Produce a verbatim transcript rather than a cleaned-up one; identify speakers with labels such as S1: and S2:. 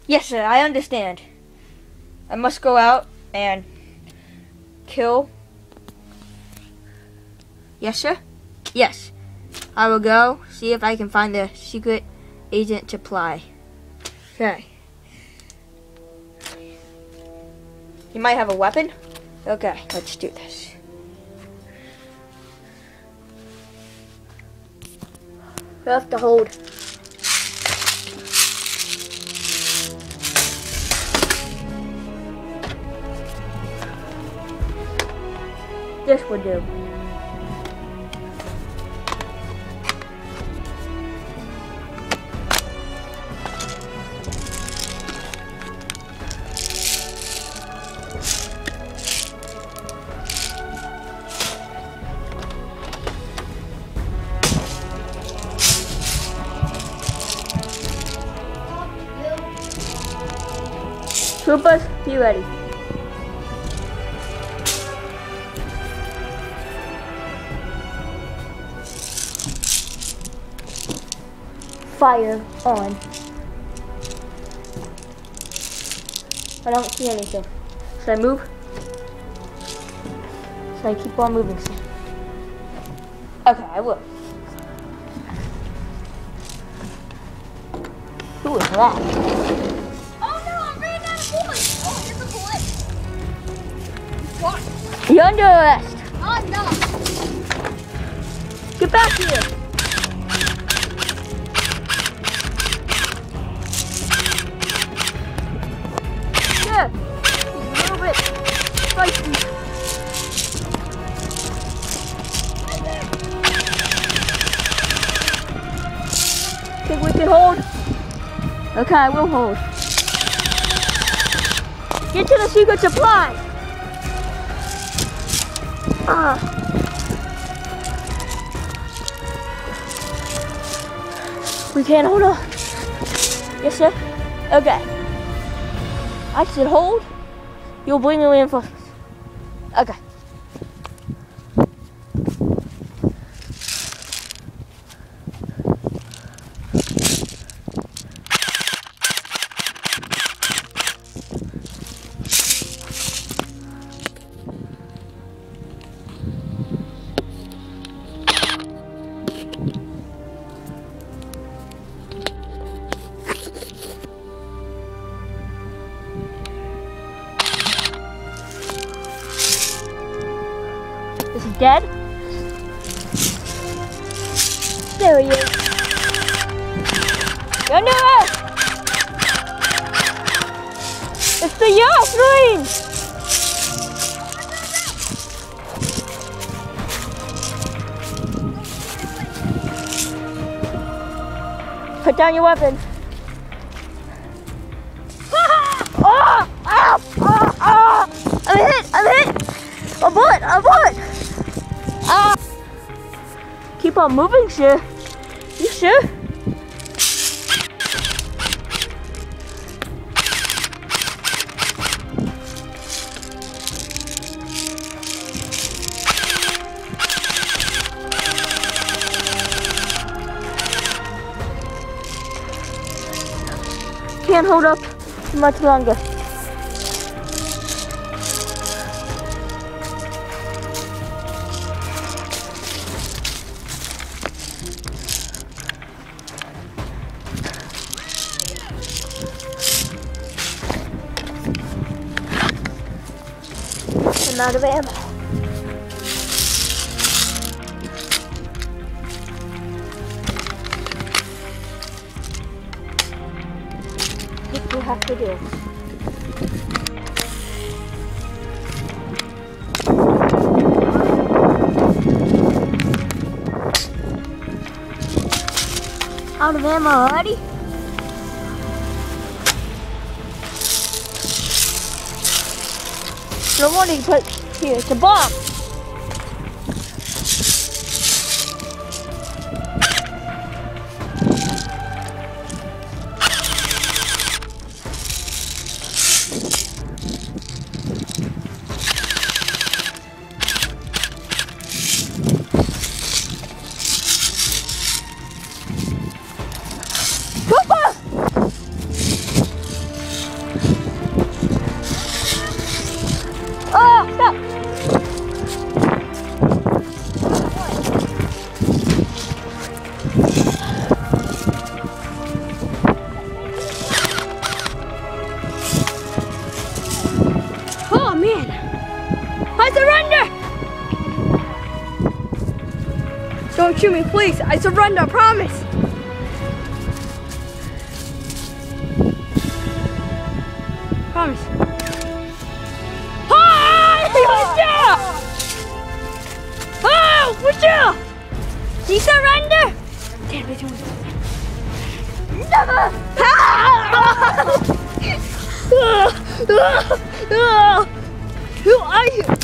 S1: Yes, sir, I understand. I must go out and kill. Yes, sir? Yes. I will go see if I can find the secret agent supply. Okay. You might have a weapon? Okay, let's do this. We have to hold. This will do. Troopers, be ready. Fire on. I don't see anything. Should I move? Should I keep on moving? Okay, I will. Who is that? You're under arrest.
S2: I'm not.
S1: Get back here. Yeah. A little bit spicy. Think we can hold? Okay, I will hold. Get to the secret supply. Ah. We can't hold on. Yes, sir? Okay. I should hold. You'll bring the reinforcements. Okay. Is he dead? There he is. You're under arrest! It's the Yoselines! Put down your weapon. Oh! Ow! Oh! Oh! I'm hit! I'm hit! A bullet! A bullet! Ah! Keep on moving, sir. You sure? Can't hold up much longer. I'm out of ammo. What do you have to do? Out of ammo already? No wonder you put here, it's a bomb.
S2: Don't shoot me, please. I surrender, I promise. Promise. Hi! Oh, what's up? You surrender? Damn, they don't. Never! Who are you?